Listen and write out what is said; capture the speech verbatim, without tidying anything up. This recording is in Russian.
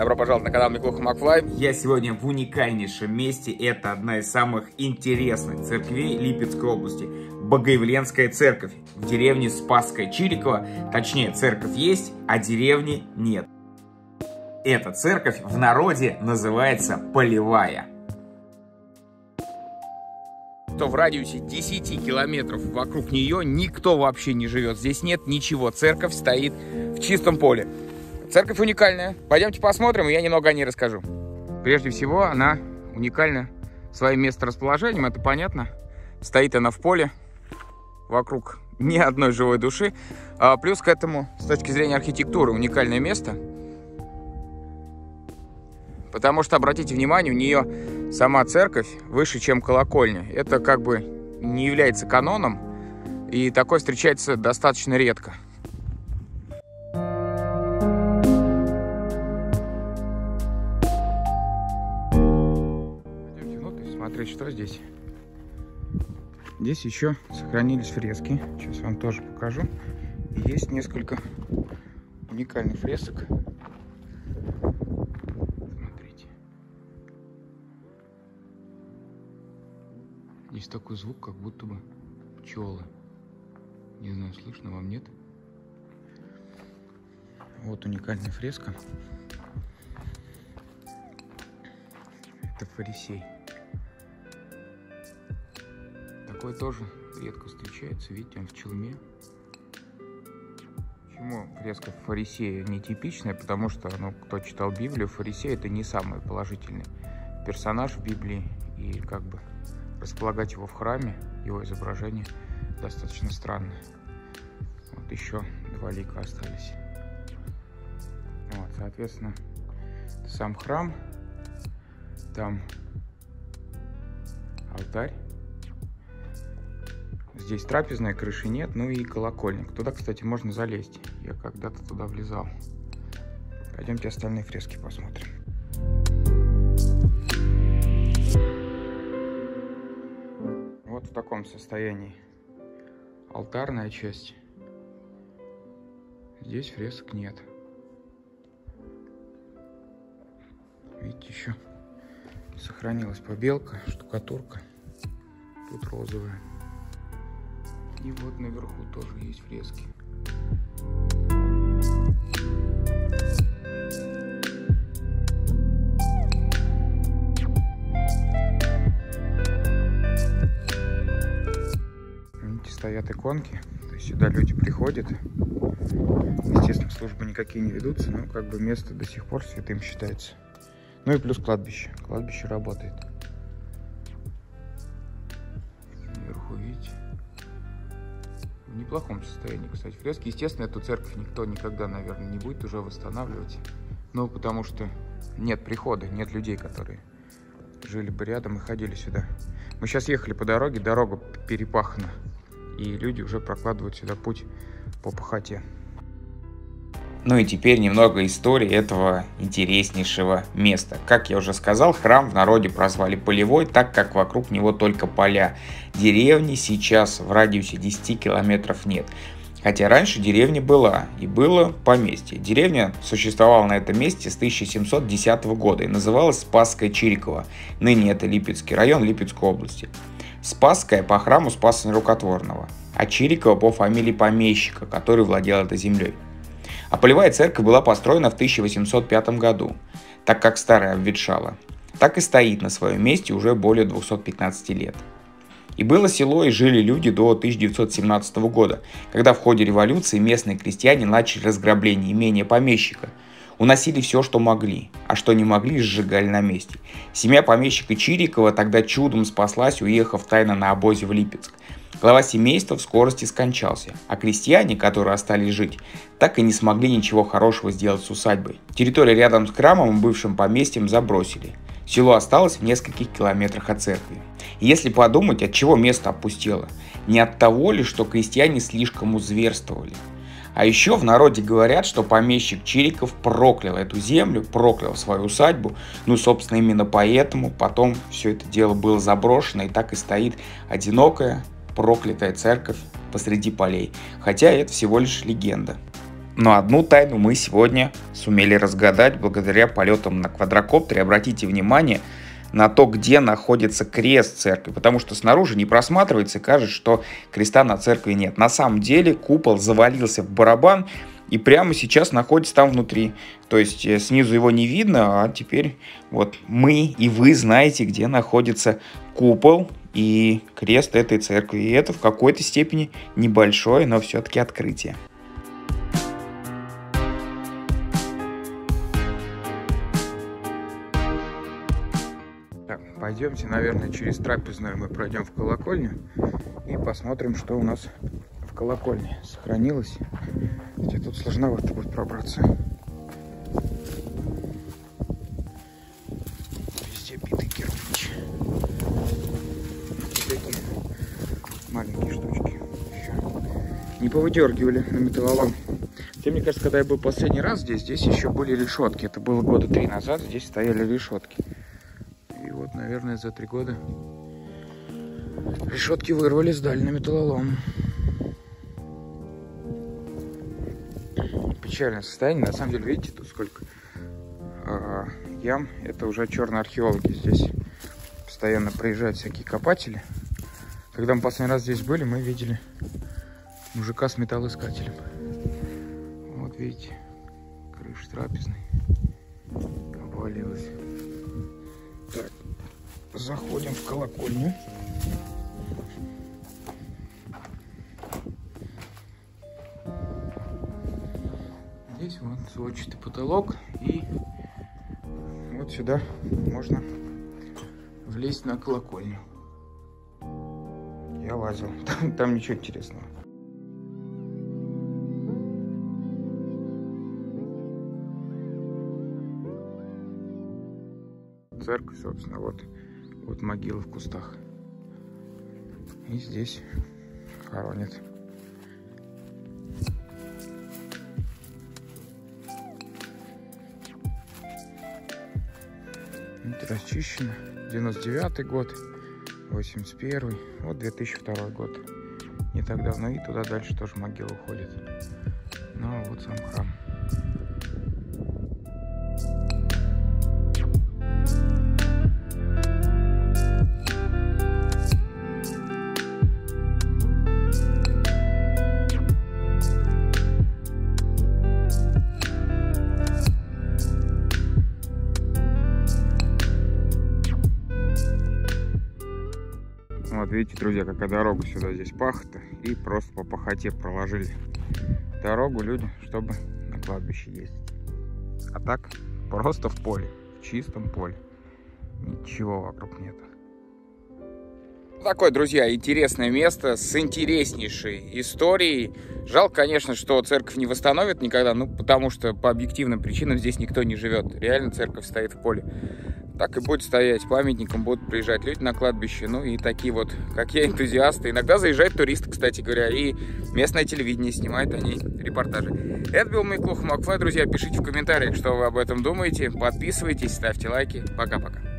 Добро пожаловать на канал Миклуха Макфлай. Я сегодня в уникальнейшем месте. Это одна из самых интересных церквей Липецкой области. Богоявленская церковь в деревне Спасская Чириково. Точнее, церковь есть, а деревни нет. Эта церковь в народе называется Полевая. То в радиусе десяти километров вокруг нее никто вообще не живет. Здесь нет ничего. Церковь стоит в чистом поле. Церковь уникальная. Пойдемте посмотрим, и я немного о ней расскажу. Прежде всего, она уникальна своим месторасположением, это понятно. Стоит она в поле, вокруг ни одной живой души. А плюс к этому, с точки зрения архитектуры, уникальное место. Потому что, обратите внимание, у нее сама церковь выше, чем колокольня. Это как бы не является каноном, и такое встречается достаточно редко. Пойдемте внутрь смотреть, что здесь. Здесь еще сохранились фрески. Сейчас вам тоже покажу. Есть несколько уникальных фресок. Есть такой звук, как будто бы пчелы. Не знаю, слышно вам, нет? Вот уникальная фреска. Это фарисей. Такой тоже редко встречается. Видите, он в челме. Почему фреска фарисея нетипичная? Потому что, ну, кто читал Библию, фарисей — это не самый положительный персонаж в Библии. И как бы располагать его в храме, его изображение достаточно странно. Вот еще два лика остались. Вот, соответственно, сам храм, там алтарь. Здесь трапезная, крыши нет, ну и колокольник. Туда, кстати, можно залезть. Я когда-то туда влезал. Пойдемте остальные фрески посмотрим. Вот в таком состоянии алтарная часть. Здесь фресок нет. Видите, еще сохранилась побелка, штукатурка. Тут розовая. И вот наверху тоже есть фрески. Стоят иконки, то есть сюда люди приходят. Естественно, службы никакие не ведутся, но как бы место до сих пор святым считается. Ну и плюс кладбище. Кладбище работает. Наверху, видите? В неплохом состоянии, кстати, фрески. Естественно, эту церковь никто никогда, наверное, не будет уже восстанавливать. Ну, потому что нет прихода, нет людей, которые жили бы рядом и ходили сюда. Мы сейчас ехали по дороге, дорога перепахана. И люди уже прокладывают сюда путь по пахоте. Ну и теперь немного истории этого интереснейшего места. Как я уже сказал, храм в народе прозвали Полевой, так как вокруг него только поля. Деревни сейчас в радиусе десяти километров нет. Хотя раньше деревня была, и было поместье. Деревня существовала на этом месте с тысяча семьсот десятого года и называлась Спасская Чириково. Ныне это Липецкий район Липецкой области. Спасская по храму Спаса Нерукотворного, а Чириково по фамилии помещика, который владел этой землей. А Полевая церковь была построена в тысяча восемьсот пятом году, так как старая обветшала. Так и стоит на своем месте уже более двухсот пятнадцати лет. И было село, и жили люди до тысяча девятьсот семнадцатого года, когда в ходе революции местные крестьяне начали разграбление имения помещика. Уносили все, что могли, а что не могли, сжигали на месте. Семья помещика Чирикова тогда чудом спаслась, уехав тайно на обозе в Липецк. Глава семейства в скорости скончался, а крестьяне, которые остались жить, так и не смогли ничего хорошего сделать с усадьбой. Территорию рядом с храмом и бывшим поместьем забросили. Село осталось в нескольких километрах от церкви. И если подумать, от чего место опустело, не от того ли, что крестьяне слишком узверствовали. А еще в народе говорят, что помещик Чириков проклял эту землю, проклял свою усадьбу. Ну, собственно, именно поэтому потом все это дело было заброшено, и так и стоит одинокая, проклятая церковь посреди полей. Хотя это всего лишь легенда. Но одну тайну мы сегодня сумели разгадать благодаря полетам на квадрокоптере. Обратите внимание на то, где находится крест церкви, потому что снаружи не просматривается и кажется, что креста на церкви нет. На самом деле купол завалился в барабан и прямо сейчас находится там внутри. То есть снизу его не видно, а теперь вот мы и вы знаете, где находится купол и крест этой церкви. И это в какой-то степени небольшое, но все-таки открытие. Пойдемте, наверное, через трапезную мы пройдем в колокольню и посмотрим, что у нас в колокольне сохранилось. Хотя тут сложновато будет пробраться. Везде битый кирпич. Такие маленькие штучки еще не повыдергивали на металлолом. Хотя, мне кажется, когда я был последний раз здесь, здесь еще были решетки. Это было года три назад, здесь стояли решетки. И вот, наверное, за три года решетки вырвали, сдали на металлолом. Печальное состояние. На самом деле, видите, тут сколько а, ям. Это уже черные археологи. Здесь постоянно приезжают всякие копатели. Когда мы последний раз здесь были, мы видели мужика с металлоискателем. Вот видите, крыша трапезной обвалилась. Так, заходим в колокольню. Здесь вот сводчатый потолок, и вот сюда можно влезть на колокольню. Я лазил, там, там ничего интересного. Церковь, собственно, вот, вот могила в кустах. И здесь хоронят. Это расчищено. девяносто девятый год, восемьдесят первый, вот две тысячи второй год. Не так давно, и туда дальше тоже могила уходит. Ну, а вот сам храм. Вот видите, друзья, какая дорога сюда здесь пахота. И просто по пахоте проложили дорогу люди, чтобы на кладбище ездить. А так просто в поле, в чистом поле. Ничего вокруг нету. Такое, друзья, интересное место с интереснейшей историей. Жалко, конечно, что церковь не восстановят никогда, ну, потому что по объективным причинам здесь никто не живет. Реально церковь стоит в поле. Так и будет стоять, памятником будут приезжать люди на кладбище. Ну и такие вот, как я, энтузиасты. Иногда заезжают туристы, кстати говоря, и местное телевидение снимают они репортажи. Это был Миклуха Макфай, друзья. Пишите в комментариях, что вы об этом думаете. Подписывайтесь, ставьте лайки. Пока-пока.